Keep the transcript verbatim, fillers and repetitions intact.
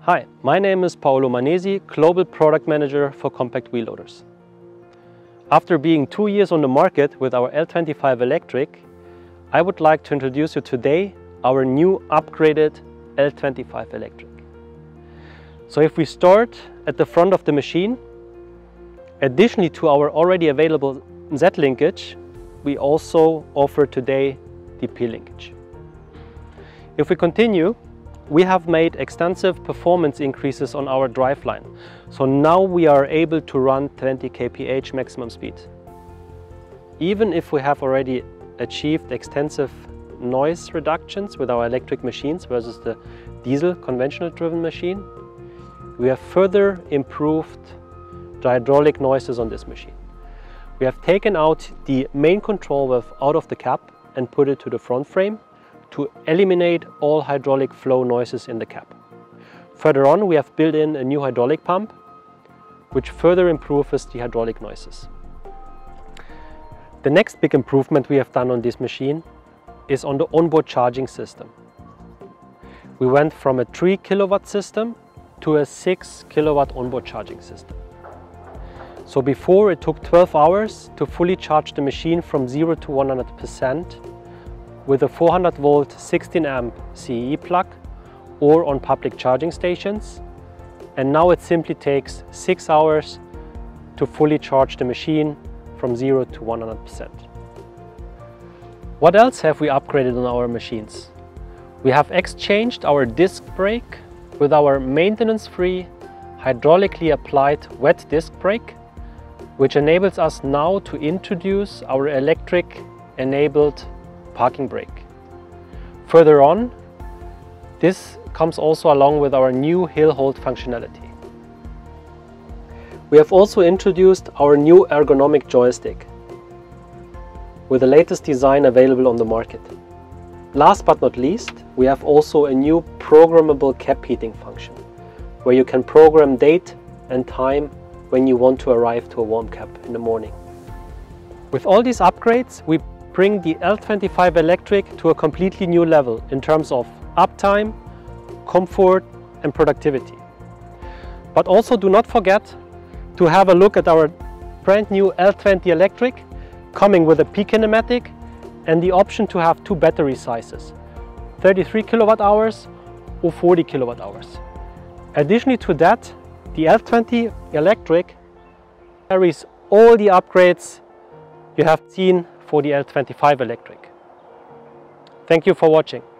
Hi, my name is Paolo Manesi, Global Product Manager for Compact Wheel Loaders. After being two years on the market with our L twenty-five Electric, I would like to introduce you today our new upgraded L twenty-five Electric. So if we start at the front of the machine, additionally to our already available Z linkage, we also offer today the P linkage. If we continue, we have made extensive performance increases on our driveline. So now we are able to run twenty kilometers per hour maximum speed. Even if we have already achieved extensive noise reductions with our electric machines versus the diesel conventional driven machine, we have further improved the hydraulic noises on this machine. We have taken out the main control valve out of the cab and put it to the front frame to eliminate all hydraulic flow noises in the cab. Further on, we have built in a new hydraulic pump, which further improves the hydraulic noises. The next big improvement we have done on this machine is on the onboard charging system. We went from a three kilowatt system to a six kilowatt onboard charging system. So before it took twelve hours to fully charge the machine from zero to one hundred percent with a four hundred volt sixteen amp C E E plug or on public charging stations. And now it simply takes six hours to fully charge the machine from zero to one hundred percent. What else have we upgraded on our machines? We have exchanged our disc brake with our maintenance-free, hydraulically applied wet disc brake, which enables us now to introduce our electric-enabled parking brake. Further on, this comes also along with our new hill hold functionality. We have also introduced our new ergonomic joystick with the latest design available on the market. Last but not least, we have also a new programmable cab heating function, where you can program date and time when you want to arrive to a warm cab in the morning. With all these upgrades, we bring the L twenty-five Electric to a completely new level in terms of uptime, comfort and productivity. But also do not forget to have a look at our brand new L twenty Electric, coming with a P kinematic and the option to have two battery sizes, thirty-three kilowatt hours or forty kilowatt hours. Additionally to that, the L twenty Electric carries all the upgrades you have seen for the L twenty-five Electric. Thank you for watching.